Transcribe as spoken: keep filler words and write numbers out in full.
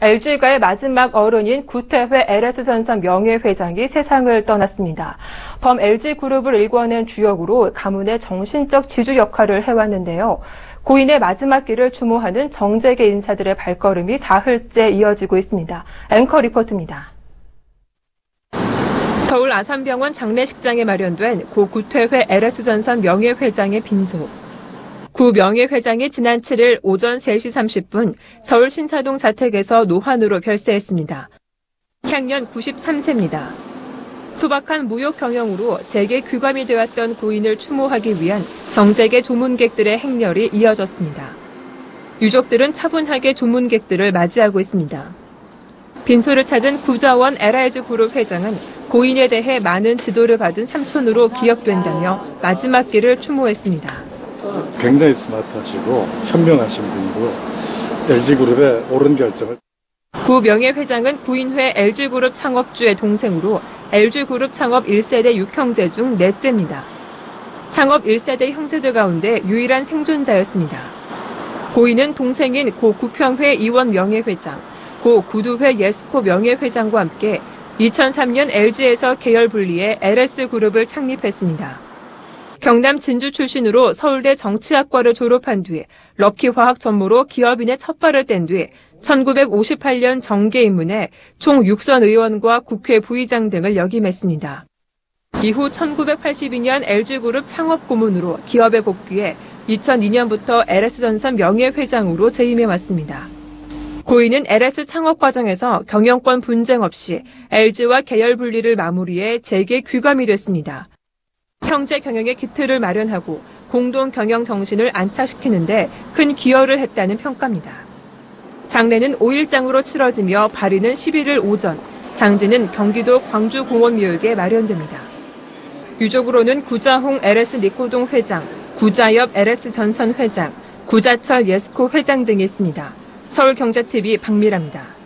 엘지가의 마지막 어른인 구태회 엘에스전선 명예회장이 세상을 떠났습니다. 범 엘지그룹을 일궈낸 주역으로 가문의 정신적 지주 역할을 해왔는데요. 고인의 마지막 길을 추모하는 정재계 인사들의 발걸음이 사흘째 이어지고 있습니다. 앵커 리포트입니다. 서울 아산병원 장례식장에 마련된 고 구태회 엘에스전선 명예회장의 빈소. 구 명예회장이 지난 칠일 오전 세 시 삼십 분 서울 신사동 자택에서 노환으로 별세했습니다. 향년 구십삼 세입니다. 소박한 무역 경영으로 재계 귀감이 되었던 고인을 추모하기 위한 정재계 조문객들의 행렬이 이어졌습니다. 유족들은 차분하게 조문객들을 맞이하고 있습니다. 빈소를 찾은 구자원 엘알지그룹 회장은 고인에 대해 많은 지도를 받은 삼촌으로 기억된다며 마지막 길을 추모했습니다. 굉장히 스마트하시고 현명하신 분이고 엘지그룹의 옳은 결정을. 구 명예회장은 구인회 엘지그룹 창업주의 동생으로 엘지그룹 창업 일 세대 육 형제 중 넷째입니다. 창업 일 세대 형제들 가운데 유일한 생존자였습니다. 고인은 동생인 고 구평회 이원 명예회장, 고 구두회 예스코 명예회장과 함께 이천삼 년 엘지에서 계열 분리해 엘에스그룹을 창립했습니다. 경남 진주 출신으로 서울대 정치학과를 졸업한 뒤 럭키화학 전무로 기업인의 첫 발을 뗀 뒤 천구백오십팔 년 정계 입문해 총 육 선 의원과 국회 부의장 등을 역임했습니다. 이후 천구백팔십이 년 엘지그룹 창업 고문으로 기업에 복귀해 이천이 년부터 엘에스전선 명예회장으로 재임해왔습니다. 고인은 엘에스 창업 과정에서 경영권 분쟁 없이 엘지와 계열 분리를 마무리해 재계 귀감이 됐습니다. 형제 경영의 기틀을 마련하고 공동 경영 정신을 안착시키는 데 큰 기여를 했다는 평가입니다. 장례는 오 일장으로 치러지며 발인은 십일 일 오전, 장지는 경기도 광주공원묘역에 마련됩니다. 유족으로는 구자홍 엘에스 니코동 회장, 구자엽 엘에스 전선 회장, 구자철 예스코 회장 등이 있습니다. 서울경제티비 박미라입니다.